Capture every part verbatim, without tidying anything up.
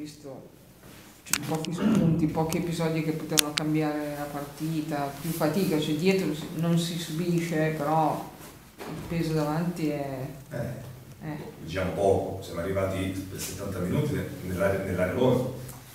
visto cioè, pochi spunti, pochi episodi che potevano cambiare la partita, più fatica, cioè dietro non si subisce, però il peso davanti è... Eh. Eh. Diciamo poco, siamo arrivati per settanta minuti nell'area nell'area loro,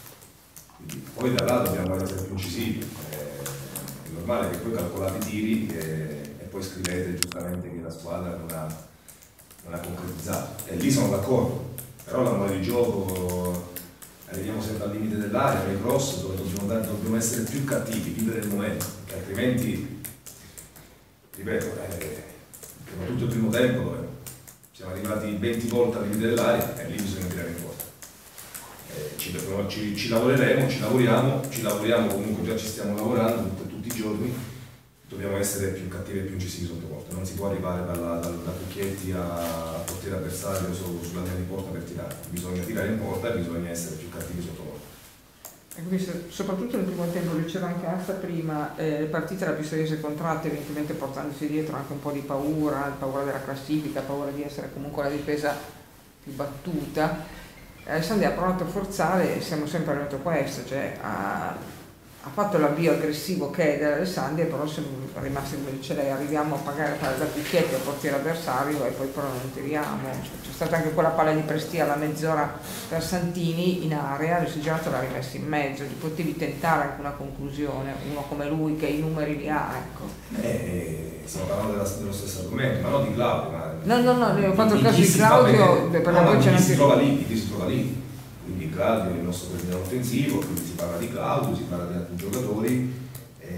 poi da là dobbiamo essere più incisivi, eh, è normale che poi calcolate i tiri e, e poi scrivete giustamente che la squadra non ha, non ha concretizzato, e lì sono d'accordo, però la mano di gioco arriviamo sempre al limite dell'area, nei cross dove dobbiamo, dare, dobbiamo essere più cattivi, vivere il momento, perché altrimenti, ripeto, eh, prima tutto il primo tempo dove siamo arrivati venti volte al limite dell'area e lì bisogna tirare in porta. Eh, ci, ci, ci lavoreremo, ci lavoriamo, ci lavoriamo comunque, già ci stiamo lavorando tutti, tutti i giorni, dobbiamo essere più cattivi e più incisivi sotto porta, non si può arrivare dalla, da, da Cucchietti a portiere avversario su, sulla linea di porta per tirare, bisogna tirare in porta e bisogna essere più cattivi sotto porta. Visto, soprattutto nel primo tempo, lo diceva anche Asta prima, eh, le partite la Pistoiese contratta, evidentemente portandosi dietro anche un po' di paura, paura della classifica, paura di essere comunque la difesa più battuta. Alessandria ha provato a forzare e siamo sempre arrivati a questo, cioè ha, ha fatto l'avvio aggressivo che è dell'Alessandria, però siamo rimasti come dice lei, arriviamo a pagare a fare da picchietti al portiere avversario e poi però non tiriamo. C'è stata anche quella palla di Prestia alla mezz'ora per Santini in area, lui si è girato e l'ha rimessa in mezzo, gli potevi tentare anche una conclusione, uno come lui che i numeri li ha, ecco. Eh, stiamo parlando della, dello stesso argomento, ma non di Claudio, ma no, no, no, ho fatto il caso di Claudio, perché no, poi c'è anche... si trova lì, chi si trova lì. Quindi Claudio è il nostro presidente offensivo, quindi si parla di Claudio, si parla di altri giocatori, e,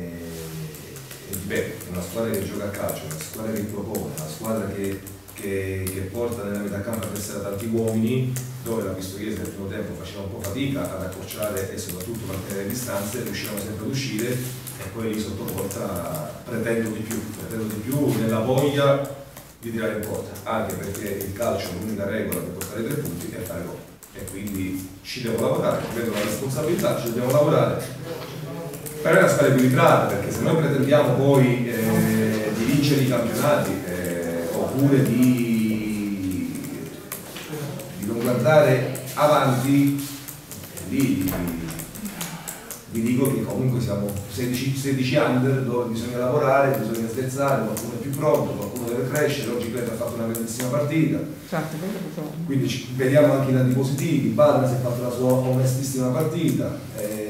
e ripeto, è una squadra che gioca a calcio, una squadra che propone, una squadra che, che, che porta nella metà campo a essere tanti uomini, dove la Pistoiese nel primo tempo faceva un po' fatica ad accorciare e soprattutto mantenere le distanze, riuscivano sempre ad uscire e poi lì sotto porta pretendo di più, pretendo di più nella voglia di tirare in porta, anche perché il calcio l'unica regola per portare tre punti è fare gol. E quindi ci devo lavorare, ci vedo la responsabilità, ci dobbiamo lavorare per una squadra equilibrata, perché se noi pretendiamo poi eh, di vincere i campionati eh, oppure di, di non guardare avanti, lì vi dico che comunque siamo sedici, sedici under dove bisogna lavorare, bisogna sterzare, qualcuno è più pronto, qualcuno deve crescere, oggi Cleto ha fatto una grandissima partita, quindi ci, vediamo anche i lati positivi, Badra si è fatto la sua onestissima partita,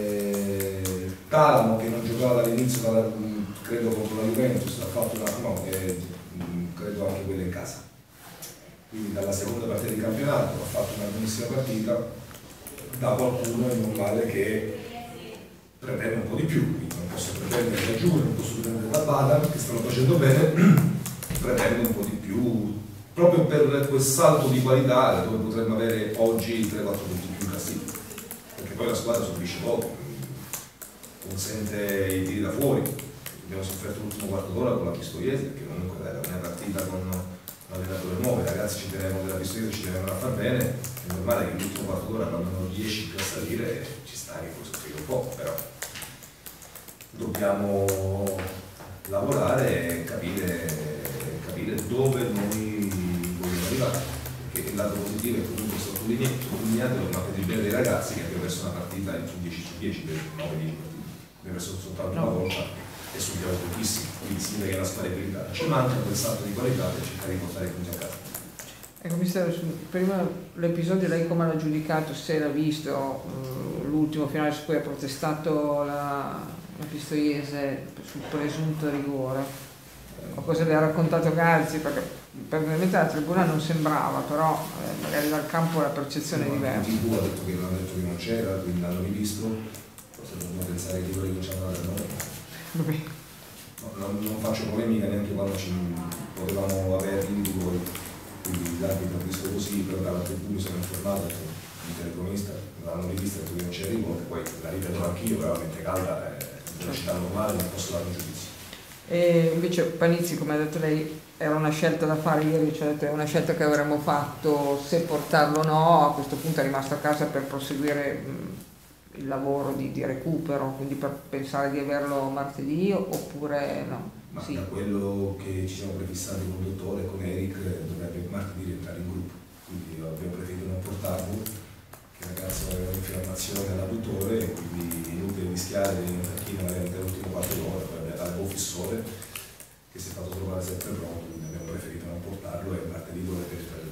eh, Talamo che non giocava dall'inizio, credo contro la Juventus, ha fatto una, no, eh, credo anche quella in casa, quindi dalla seconda partita di campionato ha fatto una grandissima partita, da qualcuno è normale che pretende un po' di più, quindi non posso pretendere da Giù, non posso pretendere da Bada, che stanno facendo bene, pretendo un po' di più, proprio per quel salto di qualità dove potremmo avere oggi tre quattro punti più in classifica, perché poi la squadra subisce poco, consente i tiri da fuori, abbiamo sofferto l'ultimo quarto d'ora con la Pistoiese, perché comunque era una partita con un allenatore nuovo, i ragazzi ci tenevano della Pistoiese, ci tenevano a far bene, è normale che l'ultimo quarto d'ora quando non riesci più a salire ci sta che puoi soffrire un po', però dobbiamo lavorare e capire, capire dove noi vogliamo arrivare, perché il lato positivo è comunque sottolineato ma per il bene dei ragazzi che abbiamo perso una partita su dieci su dieci, per nove dieci partite, abbiamo perso soltanto una volta e subiamo pochissimo, quindi si vede che la squadra è equilibrata, ci manca quel salto di qualità per cercare di portare i punti a casa. Ecco, mister, prima l'episodio lei come l'ha giudicato, se l'ha visto, uh, l'ultimo finale su cui ha protestato la, la Pistoiese sul presunto rigore, o cosa le ha raccontato Gazzi, perché praticamente la tribuna non sembrava, però eh, magari dal campo la percezione è diversa. Il ha detto che non ha detto che non c'era, quindi l'hanno rivisto, forse dobbiamo pensare che i rigori cominciano a dare noi. No, non, non faccio polemica neanche quando ci potevamo averli di voi, quindi l'arbitro ha visto così, però dalla tribuna sono informato, il telecronista l'hanno rivista e non c'era rigore, poi la ripeto anch'io, veramente calda, è velocità normale, non posso dare un giudizio. E invece Panizzi, come ha detto lei, era una scelta da fare ieri, cioè è una scelta che avremmo fatto se portarlo o no, a questo punto è rimasto a casa per proseguire mh, il lavoro di, di recupero, quindi per pensare di averlo martedì oppure no? Ma sì. Da quello che ci siamo prefissati con il dottore e con Eric dovrebbe martedì rientrare in gruppo, quindi abbiamo preferito non portarlo, che mancassa un'infiammazione all'adduttore e quindi è inutile rischiare in panchina magari nell'ultimo quarto d'ora, poi abbiamo dato un fissore che si è fatto trovare sempre pronto, quindi abbiamo preferito non portarlo e martedì dovrebbe riprendere